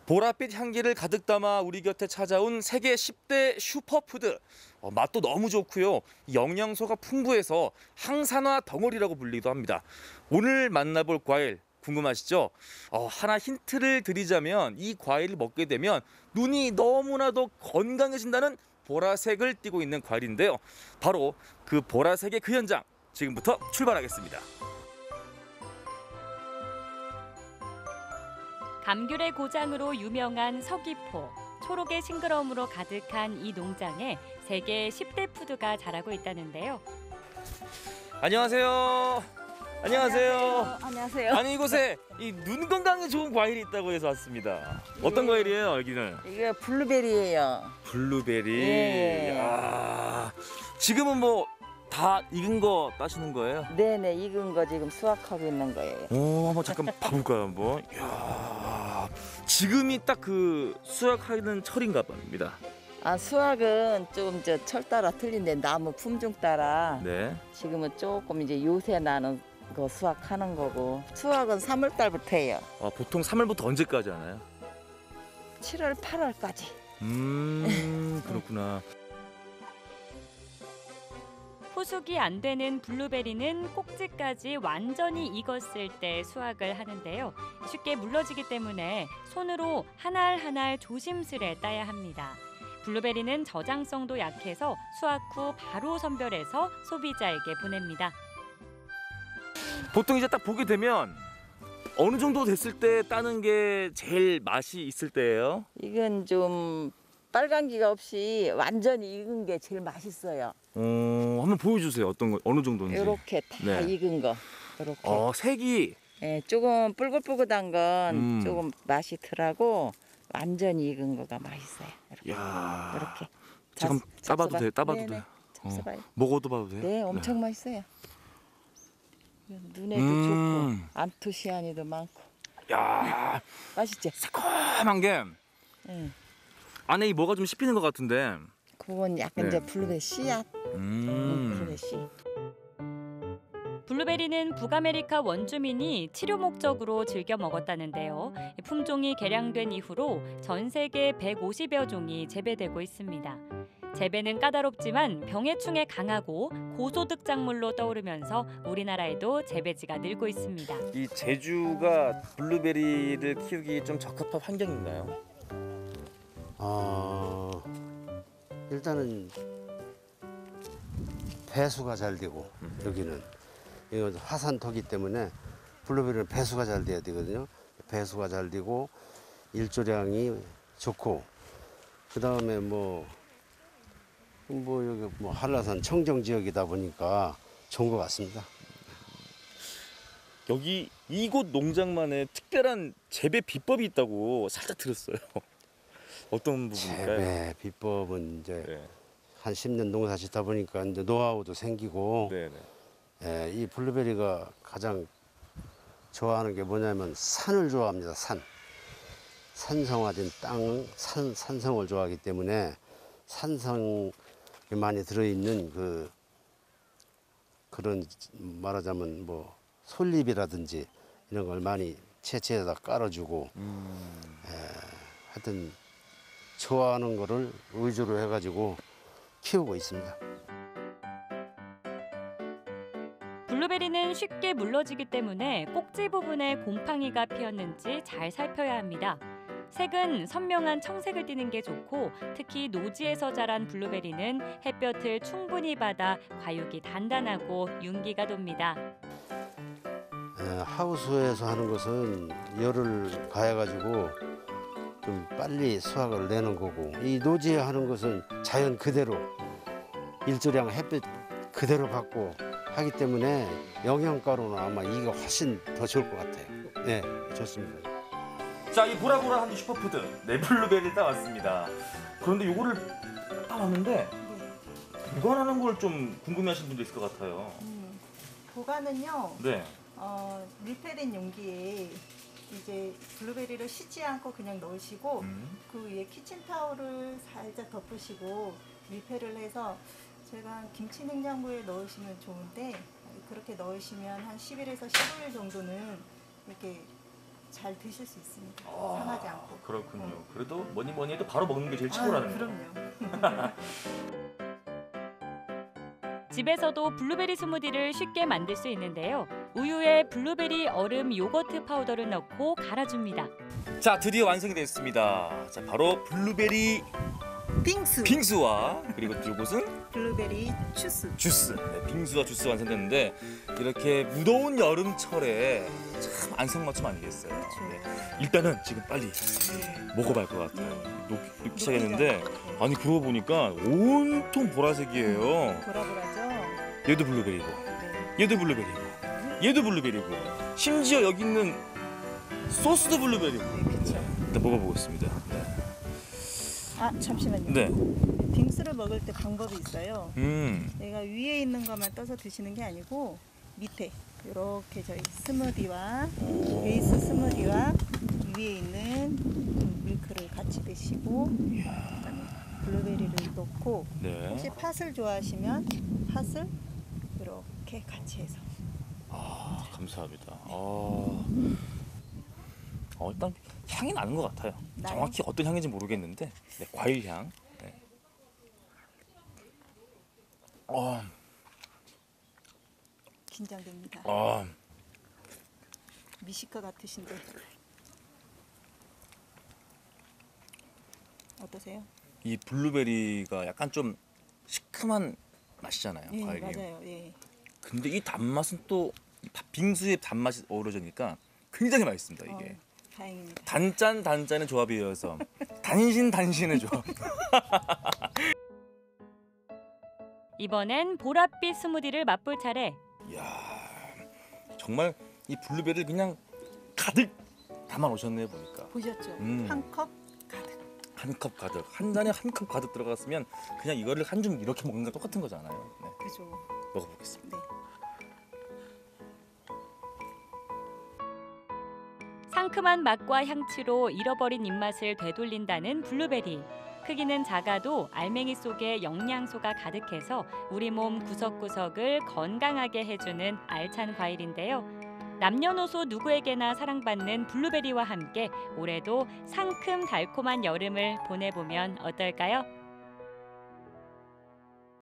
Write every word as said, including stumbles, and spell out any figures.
보랏빛 향기를 가득 담아 우리 곁에 찾아온 세계 십 대 슈퍼푸드. 어, 맛도 너무 좋고요. 영양소가 풍부해서 항산화 덩어리라고 불리기도 합니다. 오늘 만나볼 과일 궁금하시죠? 어, 하나 힌트를 드리자면 이 과일을 먹게 되면 눈이 너무나도 건강해진다는 보라색을 띠고 있는 과일인데요. 바로 그 보라색의 그 현장 지금부터 출발하겠습니다. 감귤의 고장으로 유명한 서귀포. 초록의 싱그러움으로 가득한 이 농장에 세계 십 대 푸드가 자라고 있다는데요. 안녕하세요. 안녕하세요. 안녕하세요. 아니 이곳에 이 눈 건강에 좋은 과일이 있다고 해서 왔습니다. 어떤 예. 과일이에요, 여기는? 이게 블루베리예요. 블루베리. 예. 야, 지금은 뭐 다 익은 거 따시는 거예요? 네네, 익은 거 지금 수확하고 있는 거예요. 오, 한번 잠깐 봐볼까요, 한번? 야, 지금이 딱 그 수확하는 철인가 봅니다. 아, 수확은 좀 저 철 따라 틀린데 나무 품종 따라 네. 지금은 조금 이제 요새 나는 거 수확하는 거고, 수확은 삼월 달부터 해요. 아, 보통 삼월부터 언제까지 하나요? 칠월, 팔월까지. 음, 그렇구나. 후숙이 안 되는 블루베리는 꼭지까지 완전히 익었을 때 수확을 하는데요. 쉽게 물러지기 때문에 손으로 한 알 한 알 조심스레 따야 합니다. 블루베리는 저장성도 약해서 수확 후 바로 선별해서 소비자에게 보냅니다. 보통 이제 딱 보게 되면 어느 정도 됐을 때 따는 게 제일 맛이 있을 때예요? 이건 좀 빨간기가 없이 완전히 익은 게 제일 맛있어요. 어, 한번 보여주세요. 어떤 거, 어느 정도인지. 이렇게 다 네. 익은 거. 이렇게. 어, 색이. 예, 조금 뿔긋뿔긋한 건 음. 조금 맛이 덜하고 완전히 익은 거가 맛있어요. 이렇게. 야. 이렇게. 지금 잡- 따봐도 잡숴봐. 돼요? 따봐도 네네, 돼요? 잡숴봐요. 먹어도 봐도 돼요? 네, 엄청 맛있어요. 눈에도 음. 좋고 안토시아닌도 많고. 야, 맛있지? 새콤한 게 응. 안에 이 뭐가 좀 씹히는 것 같은데. 그건 약간 네. 이제 블루베리 씨앗. 응, 음. 블루베리 씨. 블루베리는 북아메리카 원주민이 치료 목적으로 즐겨 먹었다는데요. 품종이 개량된 이후로 전 세계 백오십여 종이 재배되고 있습니다. 재배는 까다롭지만 병해충에 강하고 고소득 작물로 떠오르면서 우리나라에도 재배지가 늘고 있습니다. 이 제주가 블루베리를 키우기 좀 적합한 환경인가요? 어, 일단은 배수가 잘 되고, 여기는 이건 화산토기 때문에 블루베리는 배수가 잘 돼야 되거든요. 배수가 잘 되고 일조량이 좋고, 그 다음에 뭐, 뭐 여기 뭐 한라산 청정 지역이다 보니까 좋은 것 같습니다. 여기 이곳 농장만의 특별한 재배 비법이 있다고 살짝 들었어요. 어떤 부분일까요? 재배 비법은 이제 네. 한 십 년 농사 짓다 보니까 이제 노하우도 생기고, 네, 네. 예, 이 블루베리가 가장 좋아하는 게 뭐냐면 산을 좋아합니다. 산. 산성화된 땅, 산, 산성을 좋아하기 때문에 산성이 많이 들어있는 그 그런 말하자면 뭐 솔잎이라든지 이런 걸 많이 채채에다 깔아주고, 음. 예, 하여튼 좋아하는 거를 위주로 해가지고 키우고 있습니다. 블루베리는 쉽게 물러지기 때문에 꼭지 부분에 곰팡이가 피었는지 잘 살펴야 합니다. 색은 선명한 청색을 띠는 게 좋고, 특히 노지에서 자란 블루베리는 햇볕을 충분히 받아 과육이 단단하고 윤기가 돕니다. 예, 하우스에서 하는 것은 열을 가해가지고 좀 빨리 수확을 내는 거고, 이 노지에 하는 것은 자연 그대로 일조량 햇빛 그대로 받고 하기 때문에 영양가로는 아마 이게 훨씬 더 좋을 것 같아요. 네, 좋습니다. 자, 이 보라보라한 슈퍼푸드 네 블루베리 따왔습니다. 그런데 요거를 따왔는데 보관하는 걸 좀 궁금해하시는 분도 있을 것 같아요. 음, 보관은요, 네. 어, 밀폐된 용기에 이제 블루베리를 씻지 않고 그냥 넣으시고, 음. 그 위에 키친타올을 살짝 덮으시고 밀폐를 해서, 제가 김치 냉장고에 넣으시면 좋은데 그렇게 넣으시면 한 십 일에서 십오 일 정도는 이렇게 잘 드실 수 있습니다. 아. 상하지 않고. 그렇군요. 그래도 뭐니 뭐니 해도 바로 먹는 게 제일 아, 최고라는 거. 그럼요. 집에서도 블루베리 스무디를 쉽게 만들 수 있는데요. 우유에 블루베리 얼음 요거트 파우더를 넣고 갈아줍니다. 자, 드디어 완성이 됐습니다. 자, 바로 블루베리 빙수. 빙수와 그리고 또 이것은 블루베리 주스. 주스. 네, 빙수와 주스 완성됐는데 이렇게 무더운 여름철에 참 안성맞춤 아니겠어요. 네. 일단은 지금 빨리 먹어봐야 할 것 같아요. 녹, 녹기 시작했는데 아니 그러고 보니까 온통 보라색이에요. 보라보라죠? 얘도 블루베리고 네. 얘도 블루베리고 얘도 블루베리고 심지어 여기 있는 소스도 블루베리고. 네, 그렇죠. 일단 먹어보겠습니다. 네. 아, 잠시만요. 네. 빙수를 먹을 때 방법이 있어요. 음. 내가 위에 있는 것만 떠서 드시는 게 아니고 밑에 이렇게 저희 스무디와 오. 베이스 스무디와 위에 있는 밀크를 같이 드시고 그다음에 블루베리를 넣고 네. 혹시 팥을 좋아하시면 팥을 이렇게 같이 해서 아, 감사합니다. 아. 어, 일단 향이 나는 것 같아요. 나요? 정확히 어떤 향인지 모르겠는데, 네, 과일 향. 네. 어, 긴장됩니다. 어, 미식가 같으신데 어떠세요? 이 블루베리가 약간 좀 시큼한 맛이잖아요, 예, 과일이. 맞아요. 예. 근데 이 단맛은 또 빙수의 단맛이 어우러지니까 굉장히 맛있습니다, 이게. 어, 다행입니다. 단짠 단짠의 조합이어서 단신 단신의 조합. 이번엔 보랏빛 스무디를 맛볼 차례. 이야, 정말 이 블루베리를 그냥 가득 담아 놓으셨네요, 보니까. 보셨죠? 음. 한 컵 가득. 한 컵 가득, 한 잔에 한 컵 가득 들어갔으면 그냥 이거를 한 줌 이렇게 먹는 거 똑같은 거잖아요. 네, 그죠? 먹어보겠습니다. 네. 상큼한 맛과 향취로 잃어버린 입맛을 되돌린다는 블루베리. 크기는 작아도 알맹이 속에 영양소가 가득해서 우리 몸 구석구석을 건강하게 해주는 알찬 과일인데요. 남녀노소 누구에게나 사랑받는 블루베리와 함께 올해도 상큼 달콤한 여름을 보내보면 어떨까요?